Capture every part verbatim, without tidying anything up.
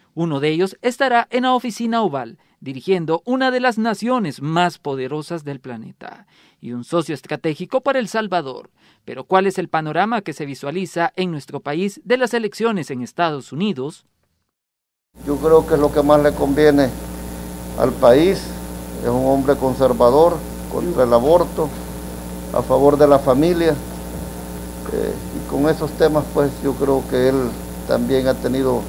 Uno de ellos estará en la oficina oval, dirigiendo una de las naciones más poderosas del planeta y un socio estratégico para El Salvador. Pero ¿cuál es el panorama que se visualiza en nuestro país de las elecciones en Estados Unidos? Yo creo que es lo que más le conviene al país. Es un hombre conservador, contra el aborto, a favor de la familia. Eh, y con esos temas, pues yo creo que él también ha tenido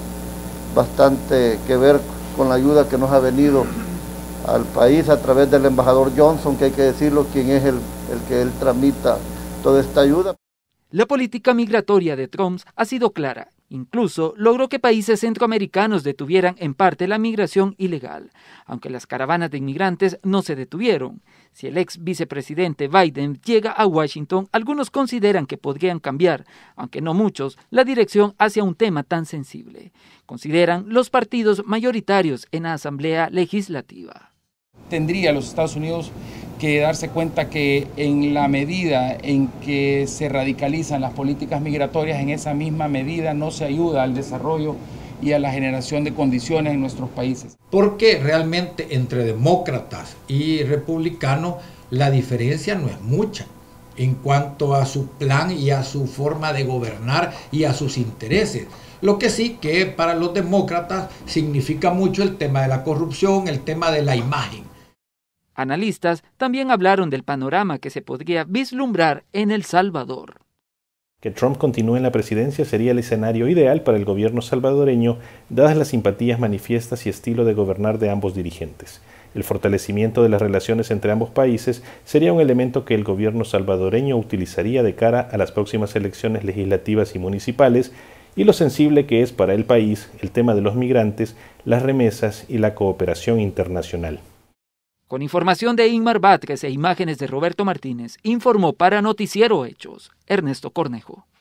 bastante que ver con la ayuda que nos ha venido al país a través del embajador Johnson, que hay que decirlo, quien es el, el que él tramita toda esta ayuda. La política migratoria de Trump ha sido clara. Incluso logró que países centroamericanos detuvieran en parte la migración ilegal, aunque las caravanas de inmigrantes no se detuvieron. Si el ex vicepresidente Biden llega a Washington, algunos consideran que podrían cambiar, aunque no muchos, la dirección hacia un tema tan sensible. Consideran los partidos mayoritarios en la Asamblea Legislativa. Tendría los Estados Unidos que darse cuenta que en la medida en que se radicalizan las políticas migratorias, en esa misma medida no se ayuda al desarrollo y a la generación de condiciones en nuestros países. Porque realmente entre demócratas y republicanos la diferencia no es mucha en cuanto a su plan y a su forma de gobernar y a sus intereses. Lo que sí que para los demócratas significa mucho el tema de la corrupción, el tema de la imagen. Analistas también hablaron del panorama que se podría vislumbrar en El Salvador. Que Trump continúe en la presidencia sería el escenario ideal para el gobierno salvadoreño, dadas las simpatías manifiestas y estilo de gobernar de ambos dirigentes. El fortalecimiento de las relaciones entre ambos países sería un elemento que el gobierno salvadoreño utilizaría de cara a las próximas elecciones legislativas y municipales, y lo sensible que es para el país el tema de los migrantes, las remesas y la cooperación internacional. Con información de Inmar Vázquez e imágenes de Roberto Martínez, informó para Noticiero Hechos, Ernesto Cornejo.